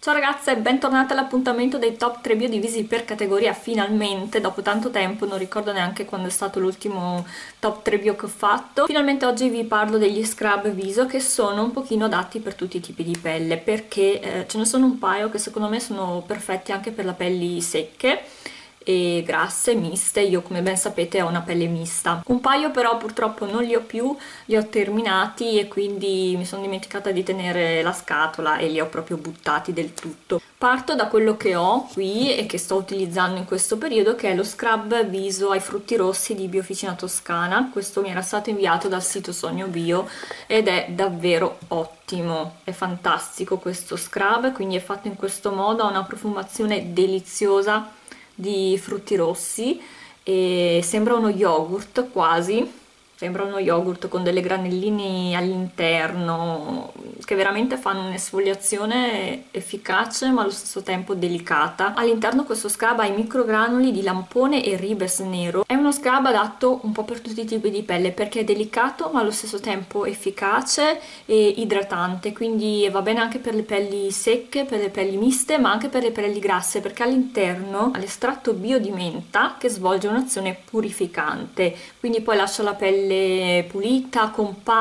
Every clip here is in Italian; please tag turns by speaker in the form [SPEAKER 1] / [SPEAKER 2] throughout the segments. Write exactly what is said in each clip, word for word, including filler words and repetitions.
[SPEAKER 1] Ciao ragazze, bentornate all'appuntamento dei top tre bio divisi per categoria finalmente, dopo tanto tempo, non ricordo neanche quando è stato l'ultimo top tre bio che ho fatto. Finalmente oggi vi parlo degli scrub viso che sono un pochino adatti per tutti i tipi di pelle, perché eh, ce ne sono un paio che secondo me sono perfetti anche per le pelli secche e grasse, miste. Io come ben sapete ho una pelle mista. Un paio però purtroppo non li ho più, li ho terminati e quindi mi sono dimenticata di tenere la scatola e li ho proprio buttati del tutto. Parto da quello che ho qui e che sto utilizzando in questo periodo, che è lo scrub viso ai frutti rossi di Biofficina Toscana. Questo mi era stato inviato dal sito Sogno Bio ed è davvero ottimo, è fantastico questo scrub, quindi è fatto in questo modo, ha una profumazione deliziosa di frutti rossi e sembra uno yogurt quasi, sembra uno yogurt con delle granelline all'interno che veramente fanno un'esfoliazione efficace ma allo stesso tempo delicata. All'interno questo scrub ha i microgranuli di lampone e ribes nero. È uno scrub adatto un po' per tutti i tipi di pelle perché è delicato ma allo stesso tempo efficace e idratante, quindi va bene anche per le pelli secche, per le pelli miste ma anche per le pelli grasse, perché all'interno ha l'estratto bio di menta che svolge un'azione purificante, quindi poi lascia la pelle pulita,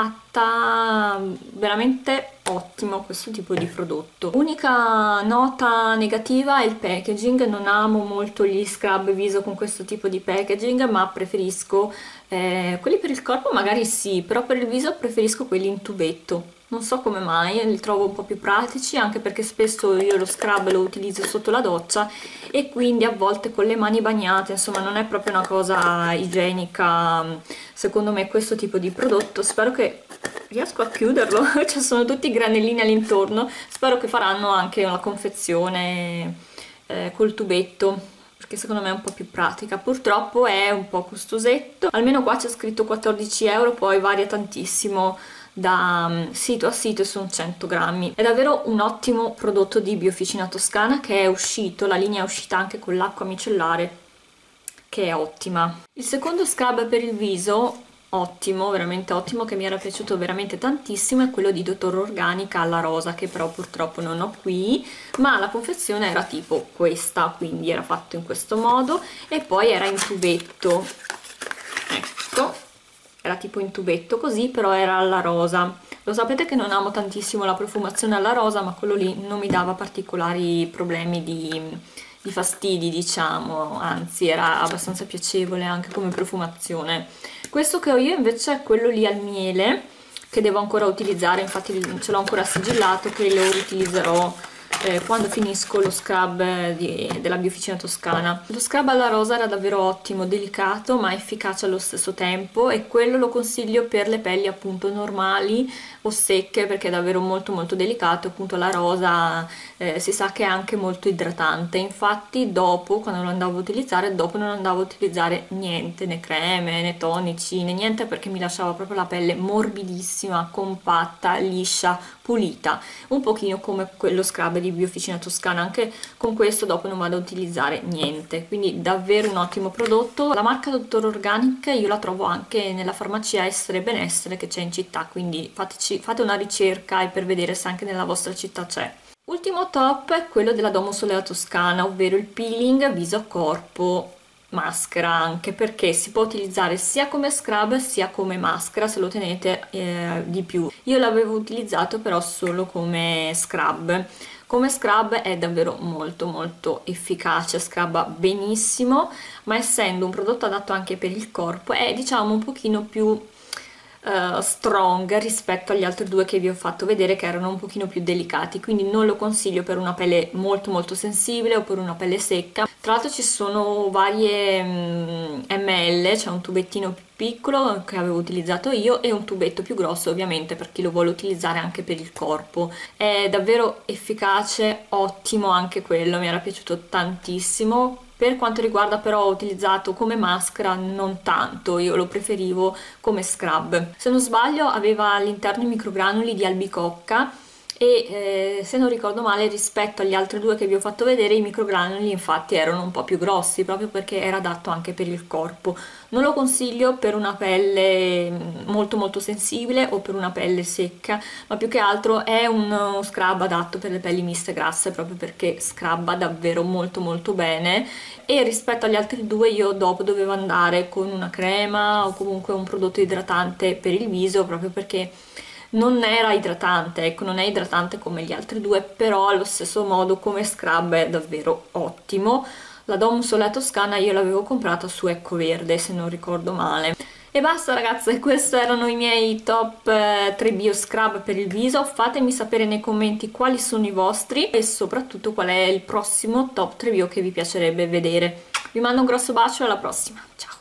[SPEAKER 1] compatta, veramente ottimo questo tipo di prodotto. Unica nota negativa è il packaging, non amo molto gli scrub viso con questo tipo di packaging, ma preferisco eh, quelli per il corpo magari sì, però per il viso preferisco quelli in tubetto. Non so come mai, li trovo un po' più pratici, anche perché spesso io lo scrub lo utilizzo sotto la doccia e quindi a volte con le mani bagnate, insomma non è proprio una cosa igienica secondo me questo tipo di prodotto. Spero che riesco a chiuderlo, ci sono tutti i granellini all'intorno, spero che faranno anche una confezione eh, col tubetto, perché secondo me è un po' più pratica. Purtroppo è un po' costosetto, almeno qua c'è scritto quattordici euro, poi varia tantissimo da sito a sito e sono cento grammi. È davvero un ottimo prodotto di Biofficina Toscana che è uscito, la linea è uscita anche con l'acqua micellare che è ottima. Il secondo scrub per il viso ottimo, veramente ottimo, che mi era piaciuto veramente tantissimo è quello di Dottor Organica alla rosa, che però purtroppo non ho qui, ma la confezione era tipo questa, quindi era fatto in questo modo e poi era in tubetto, ecco, era tipo in tubetto così, però era alla rosa. Lo sapete che non amo tantissimo la profumazione alla rosa, ma quello lì non mi dava particolari problemi di, di fastidi, diciamo, anzi era abbastanza piacevole anche come profumazione. Questo che ho io invece è quello lì al miele, che devo ancora utilizzare, infatti ce l'ho ancora sigillato, che lo utilizzerò Eh, quando finisco lo scrub di, della Biofficina Toscana. Lo scrub alla rosa era davvero ottimo, delicato ma efficace allo stesso tempo, e quello lo consiglio per le pelli appunto normali o secche, perché è davvero molto molto delicato. Appunto la rosa eh, si sa che è anche molto idratante, infatti dopo, quando lo andavo a utilizzare, dopo non andavo a utilizzare niente, né creme né tonici né niente, perché mi lasciava proprio la pelle morbidissima, compatta, liscia, pulita, un pochino come quello scrub di Biofficina Toscana. Anche con questo dopo non vado a utilizzare niente, quindi davvero un ottimo prodotto. La marca Dottor Organic io la trovo anche nella farmacia Essere Benessere che c'è in città, quindi fateci, fate una ricerca per vedere se anche nella vostra città c'è. Ultimo top è quello della Domosolea Toscana, ovvero il peeling viso corpo maschera, anche perché si può utilizzare sia come scrub sia come maschera se lo tenete eh, di più. Io l'avevo utilizzato però solo come scrub. Come scrub è davvero molto molto efficace, scrubba benissimo, ma essendo un prodotto adatto anche per il corpo è diciamo un pochino più Uh, strong rispetto agli altri due che vi ho fatto vedere, che erano un pochino più delicati, quindi non lo consiglio per una pelle molto molto sensibile o per una pelle secca. Tra l'altro ci sono varie mm, ml, c'è un tubettino più piccolo che avevo utilizzato io e un tubetto più grosso ovviamente per chi lo vuole utilizzare anche per il corpo. È davvero efficace, ottimo anche quello, mi era piaciuto tantissimo. Per quanto riguarda però ho utilizzato come maschera non tanto, io lo preferivo come scrub. Se non sbaglio aveva all'interno i microgranuli di albicocca e eh, se non ricordo male rispetto agli altri due che vi ho fatto vedere i microgranuli infatti erano un po' più grossi proprio perché era adatto anche per il corpo. Non lo consiglio per una pelle molto molto sensibile o per una pelle secca, ma più che altro è uno scrub adatto per le pelli miste grasse proprio perché scrubba davvero molto molto bene, e rispetto agli altri due io dopo dovevo andare con una crema o comunque un prodotto idratante per il viso proprio perché non era idratante, ecco, non è idratante come gli altri due, però allo stesso modo come scrub è davvero ottimo. La Dom Sole Toscana io l'avevo comprata su Ecco Verde, se non ricordo male. E basta ragazze, questi erano i miei top eh, tre bio scrub per il viso. Fatemi sapere nei commenti quali sono i vostri e soprattutto qual è il prossimo top tre bio che vi piacerebbe vedere. Vi mando un grosso bacio e alla prossima, ciao!